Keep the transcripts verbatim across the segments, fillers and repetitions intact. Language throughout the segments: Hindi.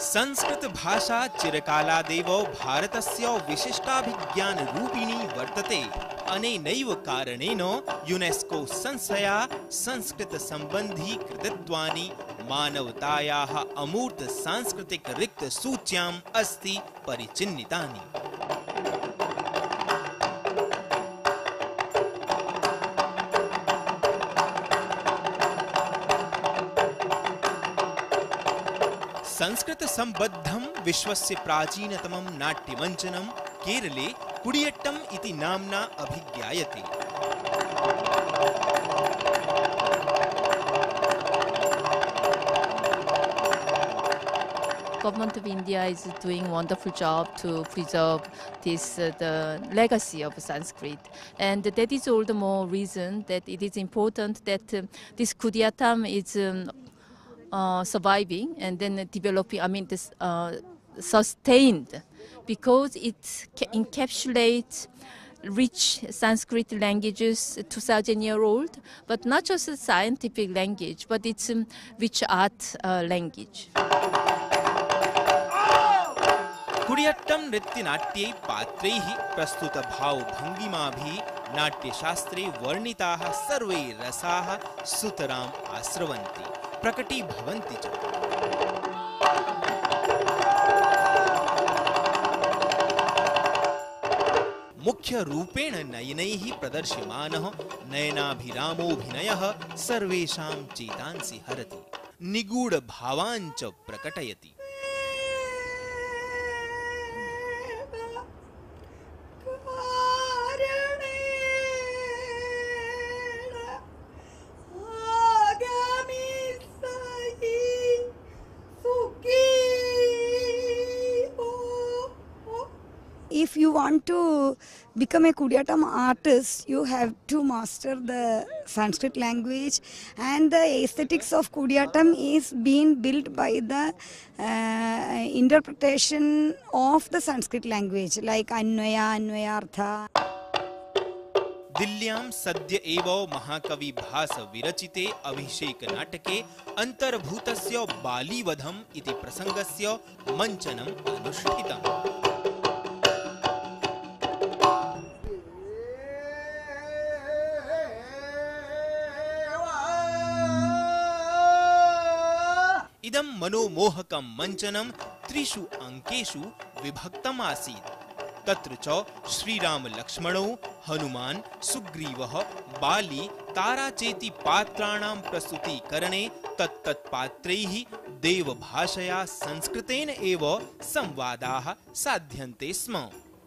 संस्कृत भाषा चिरकालादेव भारतस्य विशिष्टाभिज्ञान रूपिणी वर्तते। अनेनैव कारणेन यूनेस्को संस्थया संस्कृत संबंधी कृतित्वानि मानवतायाः अमूर्त सांस्कृतिक रिक्त सूच्याम् अस्ति परिचिह्नितानि। संस्कृत संबद्धं विश्वस्य प्राचीनतमं नाट्यमञ्चनं केरले कुडियट्टम् इति नाम्ना अभिज्ञायते। Government of India is doing a wonderful job to preserve this uh, the legacy of Sanskrit, and that is all the more reason that it is important that uh, this Kutiyattam is um, uh, surviving and then developing. I mean, this uh, sustained because it encapsulates rich Sanskrit languages, two thousand year old, but not just a scientific language, but it's a um, rich art uh, language. कुडियट्टम नृत्य नाट्ये पात्रैः प्रस्तुत भाव भंगिमाभिः नाट्यशास्त्रे वर्णिताः सर्वे रसाः सुतराम् आस्रवन्ति प्रकटीभवन्ति च। मुख्य रूपेण नयनैः प्रदर्श्यमानः नयनाभिरामोऽभिनयः सर्वेषां चेतांसि हरति, निगूढ भावान् च प्रकटयति। If you want to become a Kutiyattam artist, you have to master the Sanskrit language, and the aesthetics of Kutiyattam is being built by the uh, interpretation of the Sanskrit language, like Anvaya, Anvayartha. दिल्ल्यां सद्य एव महाकवि भास विरचिते अभिषेक नाटके अंतर्भूतस्य बालीवधम् इति प्रसंगस्य मंचनम् अनुष्ठितम्। इदं मनोमोहकं मंचनं त्रिषु अंकेषु विभक्तम् आसीत्। तत्र च श्रीराम लक्ष्मणौ, हनुमान्, सुग्रीवः, बाली, तारा चेति पात्राणां प्रस्तुतीकरणे तत्तत् पात्रैः देवभाषया संस्कृतेन एव संवादाः साध्यन्ते स्म।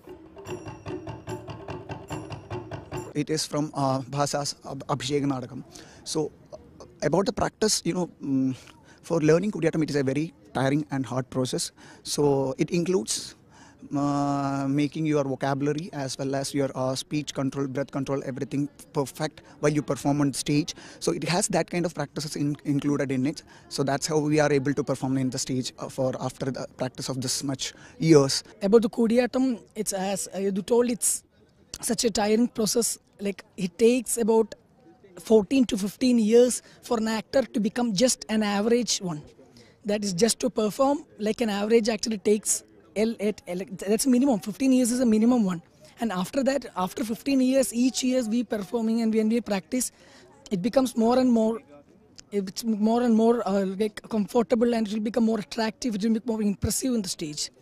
It is from uh, Bhasa's Abhishek Nadakam. So about the practice, you know, um, for learning Kutiyattam, it is a very tiring and hard process. So it includes uh, making your vocabulary as well as your uh, speech control, breath control, everything perfect while you perform on stage. So it has that kind of practices in, included in it. So that's how we are able to perform in the stage uh, for after the practice of this much years. About the Kutiyattam, it's as uh, you told, it's such a tiring process. Like it takes about fourteen to fifteen years for an actor to become just an average one. That is just to perform like an average actor. It takes L at L. That's minimum. fifteen years is a minimum one. And after that, after fifteen years, each year we performing and when we practice, it becomes more and more. It's more and more uh, like comfortable, and it will become more attractive. It will become more impressive on the stage.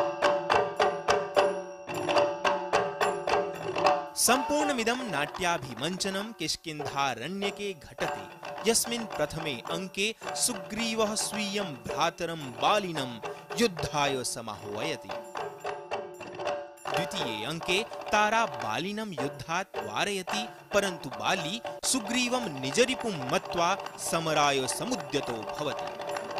संपूर्णमिदं नाट्याभिमंचनं किष्किन्धारण्यके घटते, यस्मिन् प्रथमे अंके सुग्रीवः स्वीयं भ्रातरं बालिनं युद्धाय समाह्वयति। द्वितीये अंके तारा बालिनं युद्धात् वारयति, परन्तु बाली सुग्रीवं निजरिपुं मत्वा समराय समुद्यतो भवति।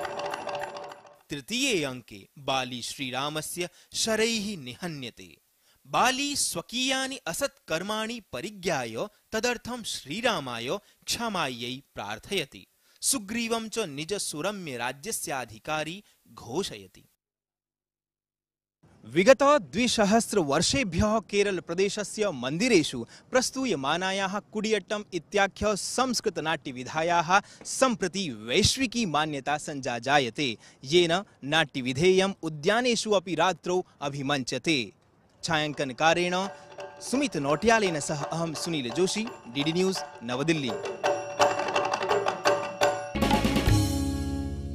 तृतीये अंके बाली श्रीरामस्य शरैः निहन्यते। बाली स्वकीयानि असत्कर्माणि परिज्ञाय तदर्थं श्रीरामाय क्षमायै प्रार्थयति। सुग्रीवं च निज सुरम्य राज्यस्याधिकारी घोषयति। विगत द्विसहस्रवर्षेभ्यः केरलप्रदेशस्य मन्दिरेषु प्रस्तूयमानायाः कुडियट्टम् इत्याख्यः संस्कृतनाट्यविधायाः सम्प्रति वैश्विकी मान्यता सञ्जायते, येन नाट्यविधेयम् उद्यानेषु अपि रात्रौ अभिमञ्चते। छायाङ्कनकारेण सुमित नौटियालेन सह अहं Sunil Joshi, D D news, नवदिल्ली।